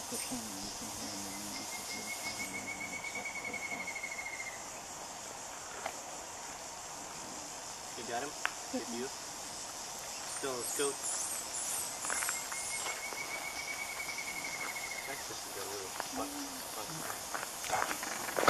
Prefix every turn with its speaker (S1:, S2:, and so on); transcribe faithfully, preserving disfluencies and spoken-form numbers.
S1: push in and you can hear him immediately coming in and it's like a whole farm.
S2: You got him? Good view? Still in the scope. Texas is a little fun, fun.